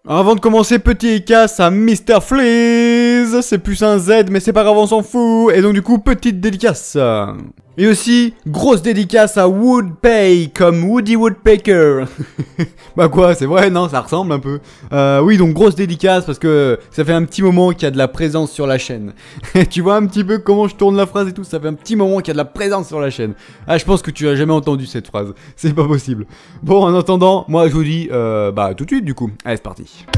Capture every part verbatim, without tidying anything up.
Avant de commencer, petit dédicace à Mister Fleas. C'est plus un Z, mais c'est pas grave, on s'en fout. Et donc du coup, petite dédicace. Et aussi, grosse dédicace à Woodpay, comme Woody Woodpecker. Bah quoi, c'est vrai, non, ça ressemble un peu. Euh, oui, donc grosse dédicace, parce que ça fait un petit moment qu'il y a de la présence sur la chaîne. Tu vois un petit peu comment je tourne la phrase et tout, ça fait un petit moment qu'il y a de la présence sur la chaîne. Ah, je pense que tu as jamais entendu cette phrase, c'est pas possible. Bon, en attendant, moi je vous dis, euh, bah tout de suite du coup. Allez, c'est parti.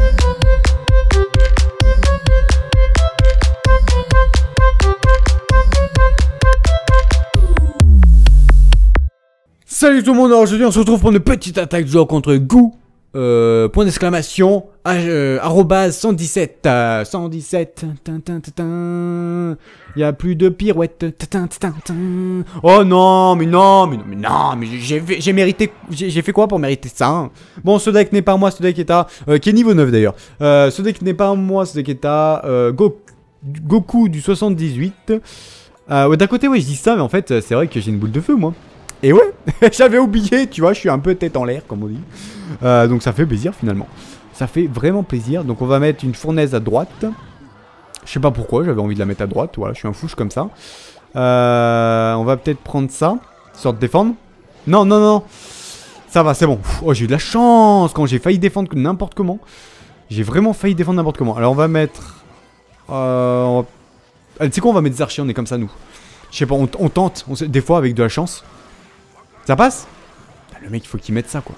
Salut tout le monde, aujourd'hui on se retrouve pour une petite attaque de joueur contre Goo. Euh, point d'exclamation, euh, arrobase cent dix-sept, euh, cent dix-sept, tin, tin, tin, tin. Y a plus de pirouettes, tin, tin, tin, tin. Oh non, mais non, mais non, mais non, mais j'ai mérité, j'ai fait quoi pour mériter ça hein. Bon, ce deck n'est pas moi, ce deck est à, euh, qui est niveau neuf d'ailleurs. Euh, ce deck n'est pas moi, ce deck est à euh, Go, Goku du soixante-dix-huit. Euh, ouais, d'un côté, ouais, je dis ça, mais en fait, c'est vrai que j'ai une boule de feu, moi. Et ouais, j'avais oublié, tu vois, je suis un peu tête en l'air, comme on dit. Euh, donc ça fait plaisir, finalement. Ça fait vraiment plaisir. Donc on va mettre une fournaise à droite. Je sais pas pourquoi, j'avais envie de la mettre à droite. Voilà, je suis un fouche comme ça. Euh, on va peut-être prendre ça, histoire de défendre. Non, non, non. Ça va, c'est bon. Oh, j'ai eu de la chance quand j'ai failli défendre n'importe comment. J'ai vraiment failli défendre n'importe comment. Alors on va mettre... Euh, on va... Allez, tu sais quoi, on va mettre des archers, on est comme ça, nous. Je sais pas, on, on tente, on sait, des fois avec de la chance. Ça passe? Le mec, il faut qu'il mette ça, quoi.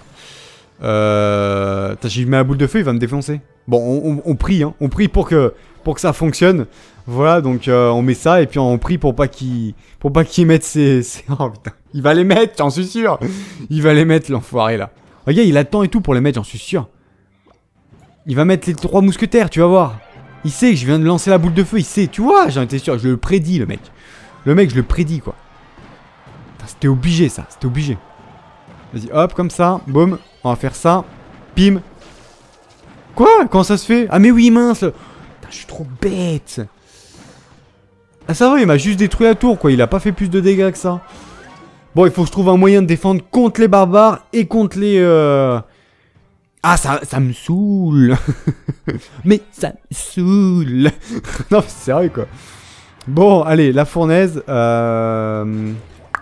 Euh... Si je mets la boule de feu, il va me défoncer. Bon, on, on, on prie, hein. On prie pour que, pour que ça fonctionne. Voilà, donc euh, on met ça et puis on prie pour pas qu'il pour pas qu'il mette ses... ses... Oh putain, il va les mettre, j'en suis sûr. Il va les mettre, l'enfoiré, là. Regarde, il attend et tout pour les mettre, j'en suis sûr. Il va mettre les trois mousquetaires, tu vas voir. Il sait que je viens de lancer la boule de feu, il sait, tu vois, j'en étais sûr, je le prédis, le mec. Le mec, je le prédis, quoi. C'était obligé ça, c'était obligé. Vas-y, hop, comme ça, boum, on va faire ça. Pim. Quoi? Comment ça se fait? Ah mais oui, mince. Putain, je suis trop bête. Ah ça va, il m'a juste détruit la tour, quoi. Il a pas fait plus de dégâts que ça. Bon, il faut que je trouve un moyen de défendre contre les barbares et contre les... Euh... Ah, ça, ça me saoule. Mais ça me saoule. Non, mais c'est sérieux, quoi. Bon, allez, la fournaise. Euh...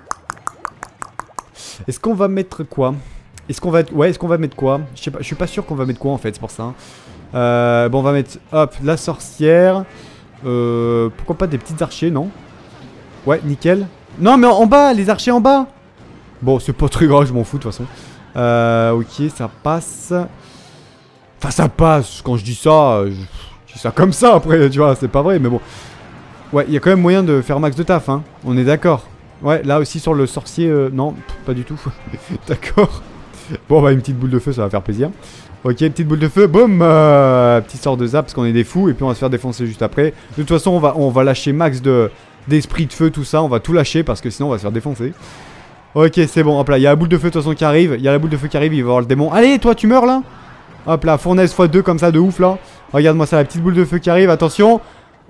Est-ce qu'on va mettre quoi? Est-ce qu'on va... Ouais, est-ce qu'on va mettre quoi? Je sais pas, je suis pas sûr qu'on va mettre quoi en fait, c'est pour ça. Euh, bon, on va mettre, hop, la sorcière. Euh, pourquoi pas des petites archers, non? Ouais, nickel. Non, mais en bas, les archers en bas. Bon, c'est pas très grave, je m'en fous de toute façon. Euh, ok, ça passe. Enfin, ça passe. Quand je dis ça, je, je dis ça comme ça après, tu vois, c'est pas vrai, mais bon. Ouais, il y a quand même moyen de faire max de taf, hein. On est d'accord. Ouais, là aussi sur le sorcier, euh, non, pas du tout. D'accord. Bon, bah une petite boule de feu, ça va faire plaisir. Ok, petite boule de feu, boum, euh, petit sort de zap parce qu'on est des fous et puis on va se faire défoncer juste après. De toute façon, on va, on va lâcher max de d'esprit de feu, tout ça, on va tout lâcher parce que sinon on va se faire défoncer. Ok, c'est bon, hop là, il y a la boule de feu de toute façon qui arrive, il y a la boule de feu qui arrive, il va y avoir le démon. Allez, toi, tu meurs là? Hop là, fournaise fois deux comme ça, de ouf là. Regarde-moi ça, la petite boule de feu qui arrive, attention.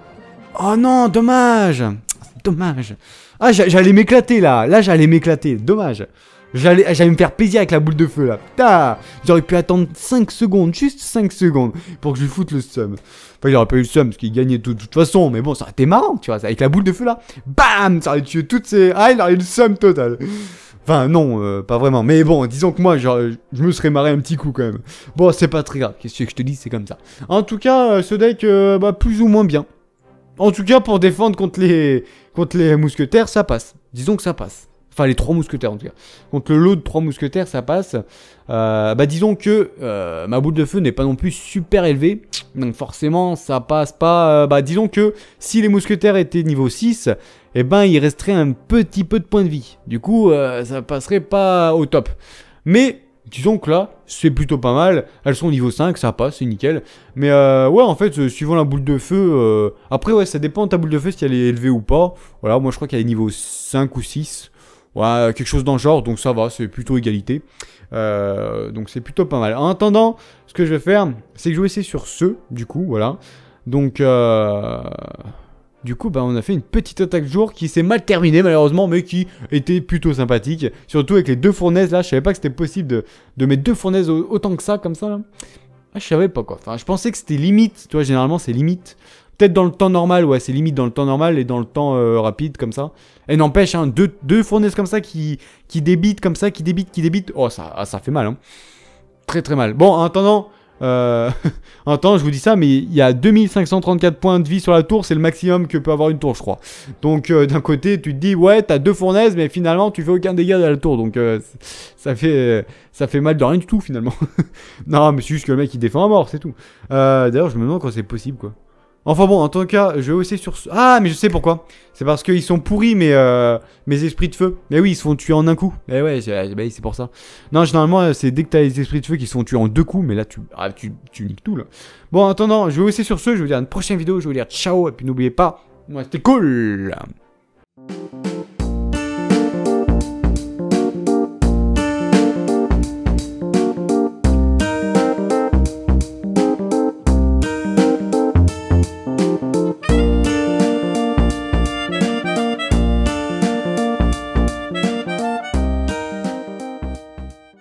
Oh non, dommage. Dommage. Ah, j'allais m'éclater là. Là, j'allais m'éclater. Dommage. J'allais me faire plaisir avec la boule de feu là. Putain. J'aurais pu attendre cinq secondes. Juste cinq secondes. Pour que je lui foute le seum. Enfin, il aurait pas eu le seum parce qu'il gagnait de toute façon. Mais bon, ça aurait été marrant, tu vois. Avec la boule de feu là. Bam. Ça aurait tué toutes ces... Ah, il aurait eu le seum total. Enfin, non, euh, pas vraiment. Mais bon, disons que moi, genre, je me serais marré un petit coup quand même. Bon, c'est pas très grave. Qu'est-ce que je te dis, c'est comme ça. En tout cas, euh, ce deck, euh, bah, plus ou moins bien. En tout cas, pour défendre contre les, contre les mousquetaires, ça passe. Disons que ça passe. Enfin, les trois mousquetaires, en tout cas. Contre le lot de trois mousquetaires, ça passe. Euh, bah, disons que euh, ma boule de feu n'est pas non plus super élevée. Donc, forcément, ça passe pas... Euh, bah, disons que si les mousquetaires étaient niveau six, eh ben, il resterait un petit peu de points de vie. Du coup, euh, ça passerait pas au top. Mais... disons que là, c'est plutôt pas mal. Elles sont niveau cinq, ça passe, c'est nickel. Mais euh, ouais, en fait, euh, suivant la boule de feu... Euh... Après, ouais, ça dépend de ta boule de feu, si elle est élevée ou pas. Voilà, moi je crois qu'elle est niveau cinq ou six. Ouais, quelque chose dans le genre, donc ça va, c'est plutôt égalité. Euh, donc c'est plutôt pas mal. En attendant, ce que je vais faire, c'est que je vais essayer sur ce, du coup, voilà. Donc... Euh... Du coup, bah, on a fait une petite attaque jour qui s'est mal terminée malheureusement, mais qui était plutôt sympathique. Surtout avec les deux fournaises là, je savais pas que c'était possible de, de mettre deux fournaises autant que ça, comme ça là. Ah, je savais pas quoi. Enfin, je pensais que c'était limite. Tu vois, généralement, c'est limite. Peut-être dans le temps normal, ouais, c'est limite dans le temps normal et dans le temps euh, rapide, comme ça. Et n'empêche, hein, deux, deux fournaises comme ça qui, qui débitent, comme ça, qui débitent, qui débitent. Oh, ça, ah, ça fait mal, hein. Très très mal. Bon, en attendant, euh, en attendant, je vous dis ça, mais il y a deux mille cinq cent trente-quatre points de vie sur la tour, c'est le maximum que peut avoir une tour, je crois. Donc, euh, d'un côté, tu te dis, ouais, t'as deux fournaises, mais finalement, tu fais aucun dégât à la tour. Donc, euh, ça fait, ça fait mal de rien du tout, finalement. Non, mais c'est juste que le mec, il défend à mort, c'est tout. Euh, D'ailleurs, je me demande quand c'est possible, quoi. Enfin bon, en tout cas, je vais aussi sur... Ah, mais je sais pourquoi. C'est parce qu'ils sont pourris, mes, euh, mes esprits de feu. Mais oui, ils se font tuer en un coup. Mais ouais, c'est pour ça. Non, généralement, c'est dès que t'as les esprits de feu qui se font tuer en deux coups. Mais là, tu, ah, tu, tu niques tout, là. Bon, en attendant, je vais aussi sur ce. Je vais vous dire à une prochaine vidéo. Je vais vous dire ciao. Et puis n'oubliez pas, moi, c'était cool.